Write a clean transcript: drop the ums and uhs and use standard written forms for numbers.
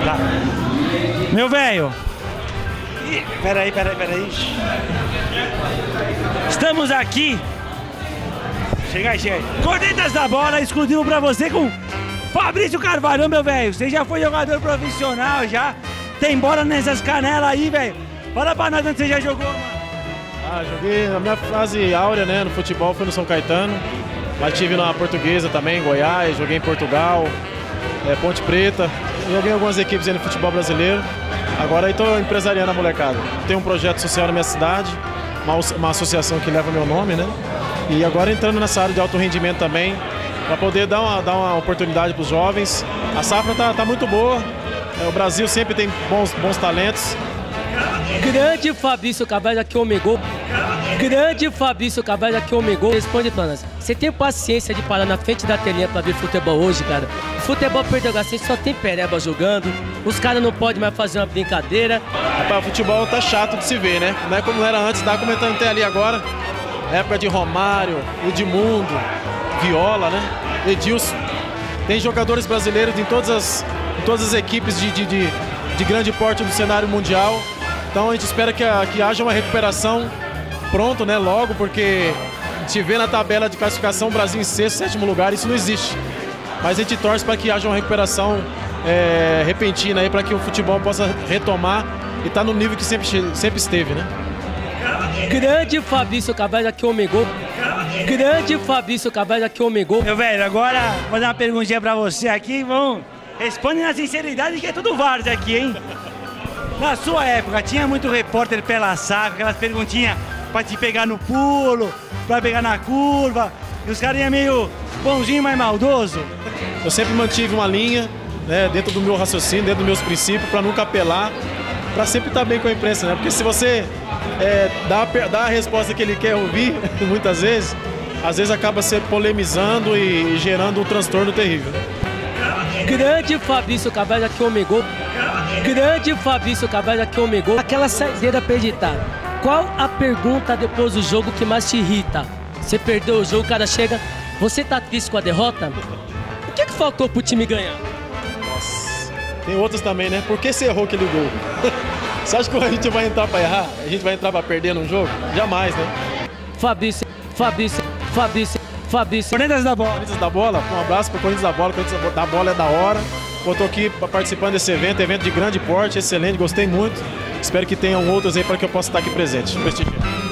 Tá. Meu velho. Peraí. Estamos aqui. Chega aí. Cornetas da Bola, exclusivo pra você com Fabrício Carvalho, meu velho. Você já foi jogador profissional, já tem bola nessas canelas aí, velho. Fala pra nós onde você já jogou, mano. Joguei na minha fase áurea, né, no futebol, foi no São Caetano. Mas tive na Portuguesa também, em Goiás, joguei em Portugal, Ponte Preta. Joguei em algumas equipes aí no futebol brasileiro. Agora estou empresariando a molecada. Tenho um projeto social na minha cidade, uma associação que leva meu nome, né? E agora entrando nessa área de alto rendimento também, para poder dar uma oportunidade para os jovens. A safra tá muito boa, o Brasil sempre tem bons talentos. Grande Fabrício Carvalho aqui, Omegol. Grande Fabrício Carvalho aqui, Omegol. Responde pra nós. Você tem paciência de parar na frente da telinha pra ver futebol hoje, cara? Futebol perdegacense só tem pereba jogando. Os caras não podem mais fazer uma brincadeira. Rapaz, o futebol tá chato de se ver, né? Não é como era antes, tá comentando até ali agora. Época de Romário, Edmundo, Viola, né? Edilson. Tem jogadores brasileiros em todas as equipes de grande porte do cenário mundial. Então a gente espera que haja uma recuperação pronto, né? Logo, porque a gente vê na tabela de classificação o Brasil em sexto, sétimo lugar, isso não existe. Mas a gente torce para que haja uma recuperação repentina aí, para que o futebol possa retomar e estar no nível que sempre esteve, né? Grande Fabrício Carvalho aqui, Omegol. Grande Fabrício Carvalho aqui, Omegol. Meu velho, agora vou fazer uma perguntinha pra você aqui. Responde na sinceridade, que é tudo várzea aqui, hein? Na sua época, tinha muito repórter pela saco, aquelas perguntinhas pra te pegar no pulo, pra pegar na curva, e os caras iam meio bonzinho, mas maldoso. Eu sempre mantive uma linha, né, dentro do meu raciocínio, dentro dos meus princípios, pra nunca apelar, pra sempre estar bem com a imprensa, né? Porque se você dá a resposta que ele quer ouvir, muitas vezes, às vezes acaba se polemizando e gerando um transtorno terrível. Grande Fabrício Carvalho aqui, Omegol. Grande Fabrício Carvalho aqui, Omegol. Aquela saideira pra editar. Qual a pergunta depois do jogo que mais te irrita? Você perdeu o jogo, o cara chega, você tá triste com a derrota? O que faltou pro time ganhar? Nossa, tem outros também, né? Por que você errou aquele gol? Você acha que a gente vai entrar pra errar? A gente vai entrar pra perder num jogo? Jamais, né? Fabrício. Cornetas da Bola. Corinthians da Bola, um abraço pro Corinthians da Bola. Corinthians da Bola é da hora. Eu tô aqui participando desse evento de grande porte, excelente, gostei muito. Espero que tenham outros aí para que eu possa estar aqui presente. Prestigiando.